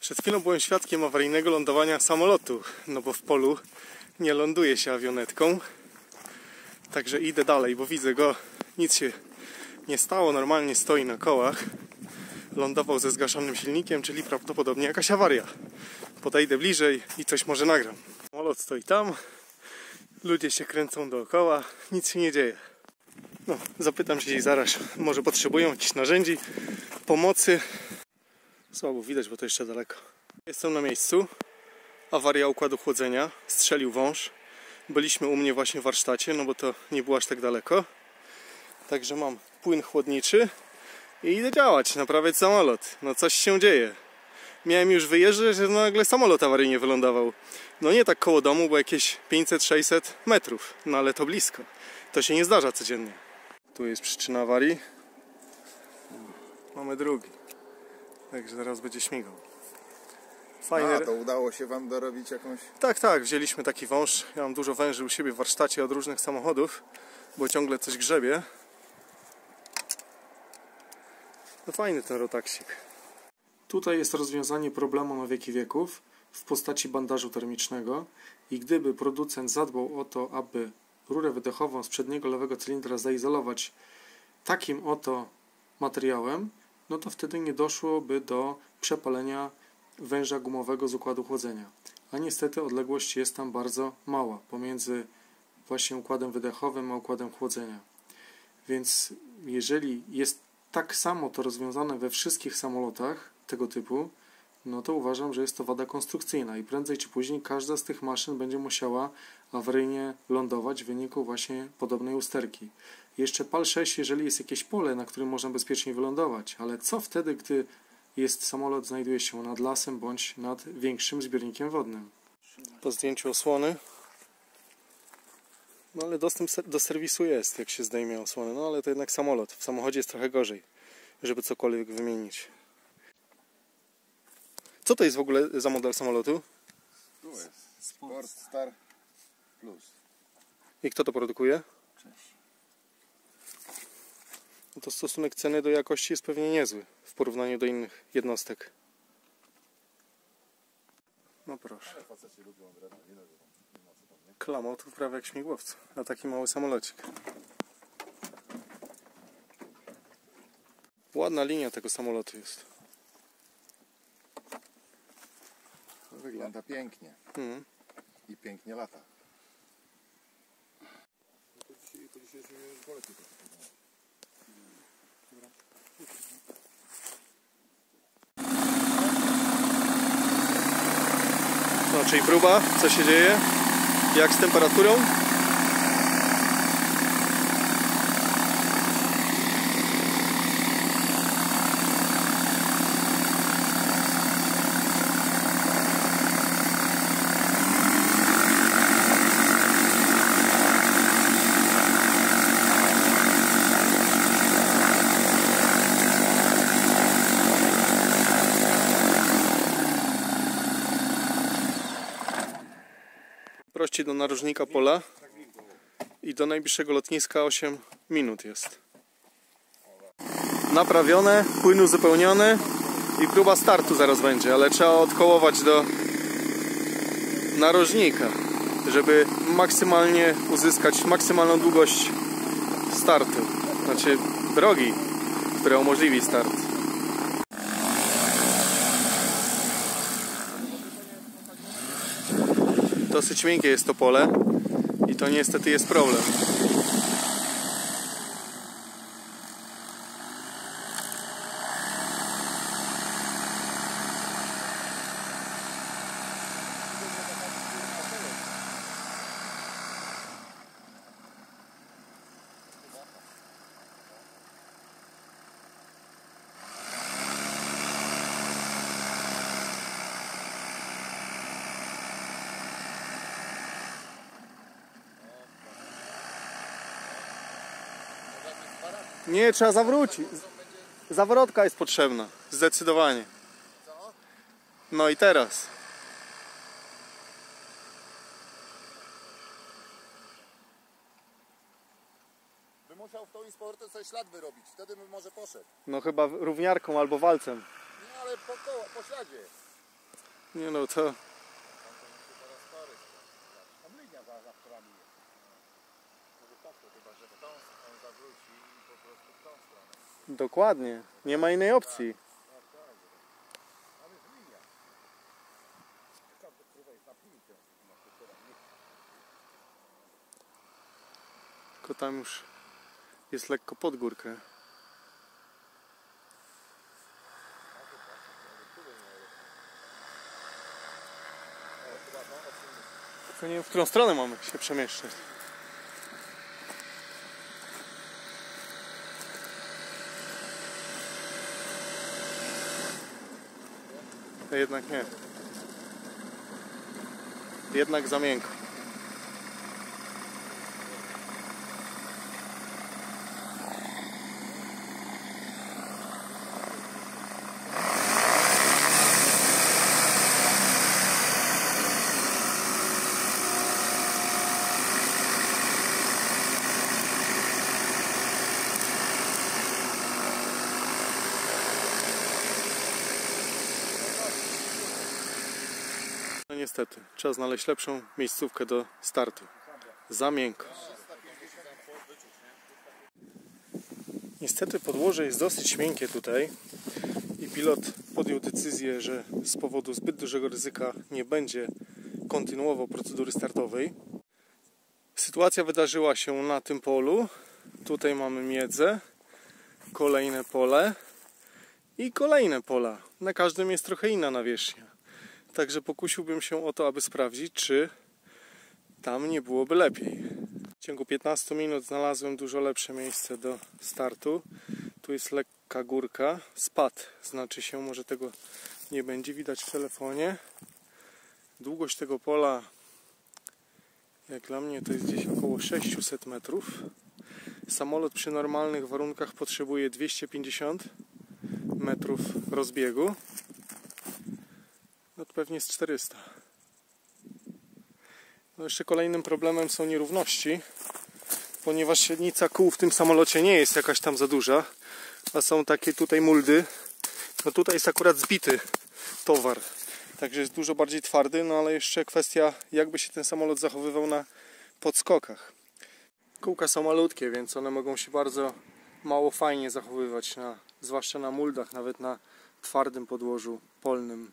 Przed chwilą byłem świadkiem awaryjnego lądowania samolotu, no bo w polu nie ląduje się awionetką. Także idę dalej, bo widzę go, nic się nie stało, normalnie stoi na kołach. Lądował ze zgaszonym silnikiem, czyli prawdopodobnie jakaś awaria. Podejdę bliżej i coś może nagram. Samolot stoi tam, ludzie się kręcą dookoła, nic się nie dzieje. No, zapytam się zaraz, może potrzebują jakichś narzędzi, pomocy. Słabo widać, bo to jeszcze daleko. Jestem na miejscu. Awaria układu chłodzenia. Strzelił wąż. Byliśmy u mnie właśnie w warsztacie, no bo to nie było aż tak daleko. Także mam płyn chłodniczy i idę działać, naprawiać samolot. No coś się dzieje. Miałem już wyjeżdżać, że nagle samolot awaryjnie wylądował. No nie tak koło domu, bo jakieś 500-600 metrów. No ale to blisko. To się nie zdarza codziennie. Tu jest przyczyna awarii. Mamy drugi. Także zaraz będzie śmigał. Fajne. A, to udało się wam dorobić jakąś... Tak, wzięliśmy taki wąż. Ja mam dużo węży u siebie w warsztacie od różnych samochodów, bo ciągle coś grzebie. No fajny ten rotaksik. Tutaj jest rozwiązanie problemu na wieki wieków w postaci bandażu termicznego i gdyby producent zadbał o to, aby rurę wydechową z przedniego lewego cylindra zaizolować takim oto materiałem, no to wtedy nie doszłoby do przepalenia węża gumowego z układu chłodzenia. A niestety odległość jest tam bardzo mała pomiędzy właśnie układem wydechowym a układem chłodzenia. Więc jeżeli jest tak samo to rozwiązane we wszystkich samolotach tego typu, no to uważam, że jest to wada konstrukcyjna i prędzej czy później każda z tych maszyn będzie musiała awaryjnie lądować w wyniku właśnie podobnej usterki. Jeszcze PAL 6, jeżeli jest jakieś pole, na którym można bezpiecznie wylądować, ale co wtedy, gdy samolot znajduje się nad lasem bądź nad większym zbiornikiem wodnym? Po zdjęciu osłony, no ale dostęp do serwisu jest, jak się zdejmie osłonę, no ale to jednak samolot. W samochodzie jest trochę gorzej, żeby cokolwiek wymienić. Co to jest w ogóle za model samolotu? Tu jest Sport Star Plus. I kto to produkuje? Cześć. No to stosunek ceny do jakości jest pewnie niezły w porównaniu do innych jednostek. No proszę. Klamot prawie jak śmigłowcu, a taki mały samolocik. Ładna linia tego samolotu jest. Wygląda pięknie. I pięknie lata. To dzisiaj jest wolę tylko. No, czyli próba, co się dzieje? Jak z temperaturą? Prościej do narożnika pola i do najbliższego lotniska 8 minut jest. Naprawione, płyn uzupełniony i próba startu zaraz będzie, ale trzeba odkołować do narożnika, żeby maksymalnie uzyskać maksymalną długość startu, znaczy drogi, która umożliwi start. Dosyć miękkie jest to pole i to niestety jest problem. Nie, trzeba zawrócić. Zawrotka jest potrzebna. Zdecydowanie. No i teraz. By musiał w tą sportę sobie ślad wyrobić. Wtedy bym może poszedł. No chyba równiarką albo walcem. Nie, ale po śladzie. Nie no, to Tam linia za którami jest. Może tak to chyba, że w tą on zawróci i po prostu w tą stronę. dokładnie. Nie ma innej opcji. Tam jest linia. Tam to kurwa jest na piłkę. Tylko tam już jest lekko pod górkę. Tylko nie wiem, w którą stronę mamy się przemieszczać. To jednak nie. Jednak za miękko. No niestety, trzeba znaleźć lepszą miejscówkę do startu. Za miękko. Niestety podłoże jest dosyć miękkie tutaj i pilot podjął decyzję, że z powodu zbyt dużego ryzyka nie będzie kontynuował procedury startowej. Sytuacja wydarzyła się na tym polu. Tutaj mamy miedzę, kolejne pole i kolejne pola. Na każdym jest trochę inna nawierzchnia. Także pokusiłbym się o to, aby sprawdzić, czy tam nie byłoby lepiej. W ciągu 15 minut znalazłem dużo lepsze miejsce do startu. Tu jest lekka górka, spad znaczy się, może tego nie będzie widać w telefonie. Długość tego pola, jak dla mnie, to jest gdzieś około 600 metrów. Samolot przy normalnych warunkach potrzebuje 250 metrów rozbiegu. No to pewnie jest 400. No jeszcze kolejnym problemem są nierówności, ponieważ średnica kół w tym samolocie nie jest jakaś tam za duża, a są takie tutaj muldy. No tutaj jest akurat zbity towar, także jest dużo bardziej twardy, no ale jeszcze kwestia, jakby się ten samolot zachowywał na podskokach. Kółka są malutkie, więc one mogą się bardzo mało fajnie zachowywać, zwłaszcza na muldach, nawet na twardym podłożu polnym.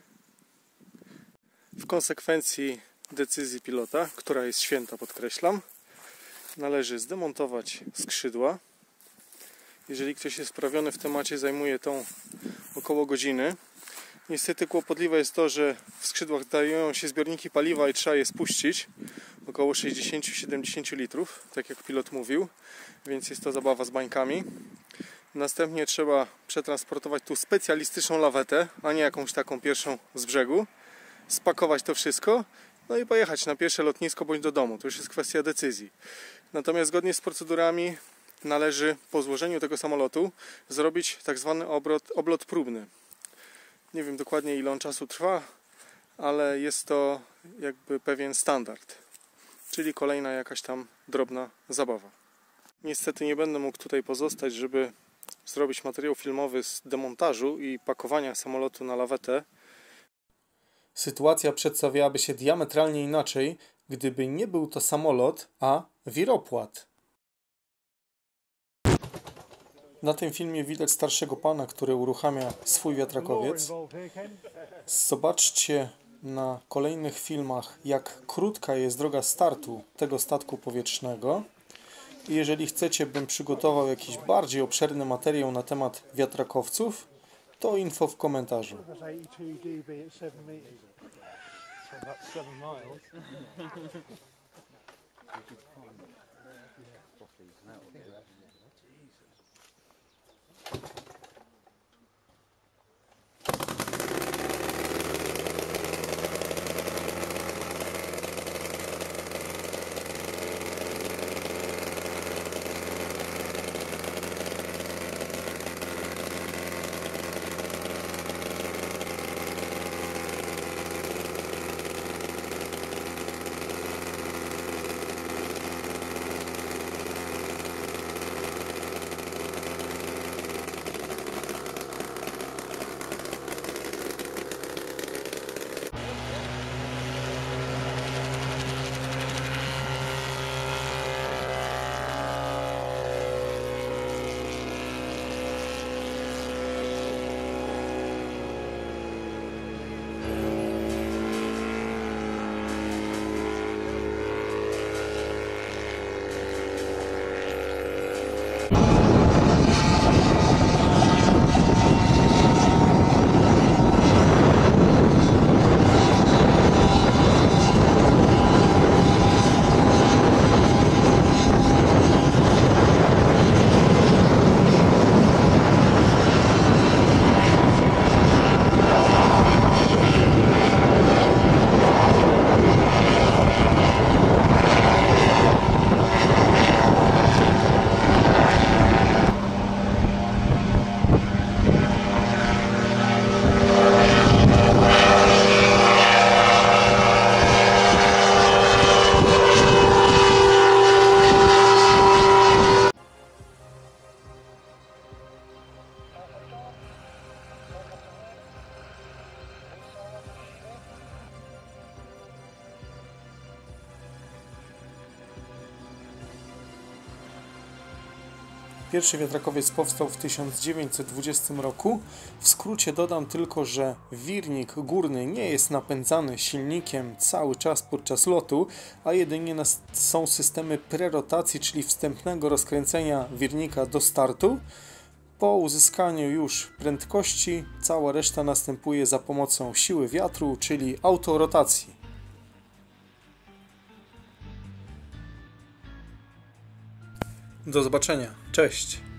W konsekwencji decyzji pilota, która jest święta, podkreślam, należy zdemontować skrzydła. Jeżeli ktoś jest wprawiony w temacie, zajmuje to około godziny. Niestety kłopotliwe jest to, że w skrzydłach znajdują się zbiorniki paliwa i trzeba je spuścić. Około 60-70 litrów, tak jak pilot mówił, więc jest to zabawa z bańkami. Następnie trzeba przetransportować tu specjalistyczną lawetę, a nie jakąś taką pierwszą z brzegu. Spakować to wszystko, no i pojechać na pierwsze lotnisko bądź do domu. To już jest kwestia decyzji. Natomiast zgodnie z procedurami należy po złożeniu tego samolotu zrobić tak zwany oblot próbny. Nie wiem dokładnie, ile on czasu trwa, ale jest to jakby pewien standard. Czyli kolejna jakaś tam drobna zabawa. Niestety nie będę mógł tutaj pozostać, żeby zrobić materiał filmowy z demontażu i pakowania samolotu na lawetę. Sytuacja przedstawiałaby się diametralnie inaczej, gdyby nie był to samolot, a wiropłat. Na tym filmie widać starszego pana, który uruchamia swój wiatrakowiec. Zobaczcie na kolejnych filmach, jak krótka jest droga startu tego statku powietrznego. I jeżeli chcecie, bym przygotował jakiś bardziej obszerny materiał na temat wiatrakowców, to info w komentarzu. Pierwszy wiatrakowiec powstał w 1920 roku. W skrócie dodam tylko, że wirnik górny nie jest napędzany silnikiem cały czas podczas lotu, a jedynie są systemy prerotacji, czyli wstępnego rozkręcenia wirnika do startu. Po uzyskaniu już prędkości cała reszta następuje za pomocą siły wiatru, czyli autorotacji. Do zobaczenia. Cześć!